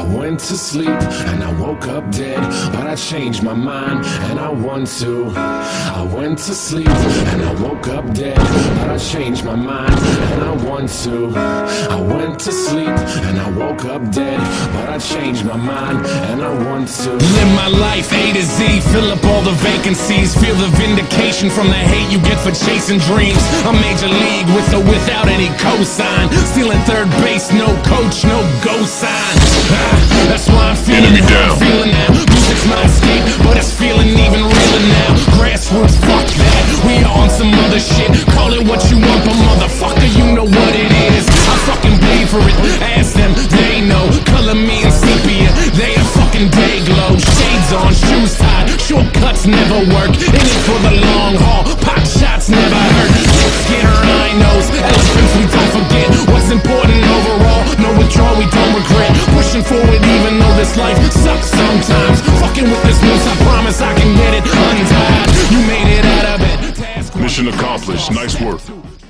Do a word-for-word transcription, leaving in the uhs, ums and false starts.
went to sleep and I woke up dead, but I changed my mind and I want to. I went to sleep and I woke up dead, but I changed my mind and I want to. I went to sleep and I woke up dead, but I changed my mind and I want to. Live my life A to Z, fill up all the vacancies, feel the vindication from the hate you get for chasing dreams. I'm major league with or without any cosign, stealing third base, no coach, no go sign. Ah, that's why I'm feeling Enemy how down. I'm feeling now. Music's my escape, but it's feeling even realer now. Grassroots, fuck that, we are on some other shit. Call it what you want, but motherfucker, you know what it is. I fucking bleed for it, ask them, they know. Color me in sepia, they a fucking day glow. Shades on, shoes tied, shortcuts never work. In it for the long haul, pop shots never hurt. Skin rhinos, elephants we don't forget. What's important overall, no withdrawal we don't regret. Pushing forward even though this life sucks sometimes. Fucking with this noose, I promise I can get it untied. You made it out of it. Mission accomplished. Nice work.